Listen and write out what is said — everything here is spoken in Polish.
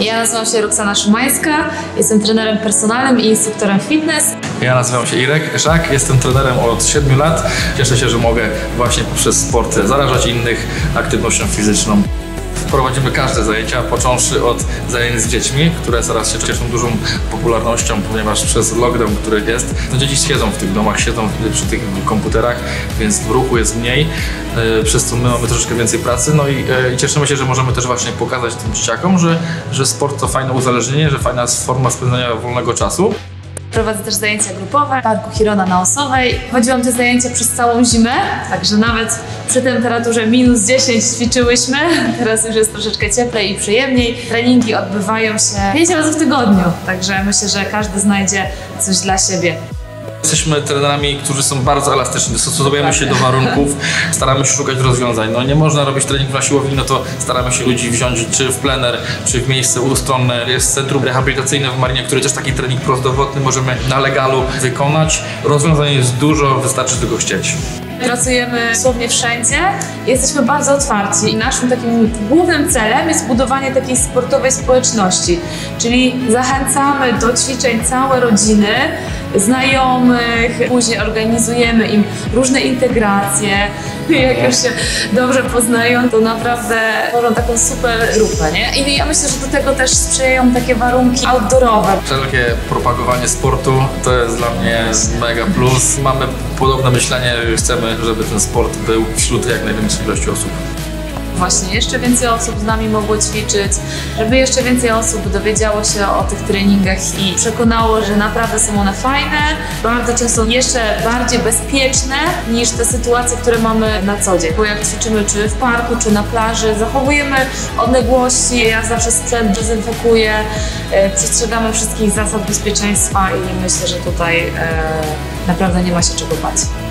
Ja nazywam się Roxana Szymańska, jestem trenerem personalnym i instruktorem fitness. Ja nazywam się Irek Szak, jestem trenerem od 7 lat. Cieszę się, że mogę właśnie poprzez sport zarażać innych aktywnością fizyczną. Prowadzimy każde zajęcia, począwszy od zajęć z dziećmi, które teraz się cieszą dużą popularnością, ponieważ przez lockdown, który jest, dzieci siedzą w tych domach, siedzą przy tych komputerach, więc ruchu jest mniej, przez co my mamy troszeczkę więcej pracy. No i cieszymy się, że możemy też właśnie pokazać tym dzieciakom, że sport to fajne uzależnienie, że fajna forma spędzania wolnego czasu. Prowadzę też zajęcia grupowe w Parku Chirona na Osowej. Chodziłam te zajęcia przez całą zimę, także nawet przy temperaturze -10 ćwiczyłyśmy. Teraz już jest troszeczkę cieplej i przyjemniej. Treningi odbywają się 5 razy w tygodniu, także myślę, że każdy znajdzie coś dla siebie. Jesteśmy trenerami, którzy są bardzo elastyczni, dostosowujemy się do warunków, staramy się szukać rozwiązań. No nie można robić treningu na siłowni, no to staramy się ludzi wziąć czy w plener, czy w miejsce ustronne. Jest centrum rehabilitacyjne w Marinie, który też taki trening prozdrowotny możemy na legalu wykonać. Rozwiązań jest dużo, wystarczy tylko chcieć. Pracujemy dosłownie wszędzie, jesteśmy bardzo otwarci i naszym takim głównym celem jest budowanie takiej sportowej społeczności, czyli zachęcamy do ćwiczeń całe rodziny, znajomych, później organizujemy im różne integracje. Jak już się dobrze poznają, to naprawdę tworzą taką super grupę, nie? I ja myślę, że do tego też sprzyjają takie warunki outdoorowe. Wszelkie propagowanie sportu to jest dla mnie mega plus. Mamy podobne myślenie, chcemy, żeby ten sport był wśród jak największej ilości osób. Właśnie jeszcze więcej osób z nami mogło ćwiczyć, żeby jeszcze więcej osób dowiedziało się o tych treningach i przekonało, że naprawdę są one fajne, bardzo często jeszcze bardziej bezpieczne niż te sytuacje, które mamy na co dzień. Bo jak ćwiczymy czy w parku, czy na plaży, zachowujemy odległości, ja zawsze sprzęt dezynfekuję, przestrzegamy wszystkich zasad bezpieczeństwa i myślę, że tutaj naprawdę nie ma się czego bać.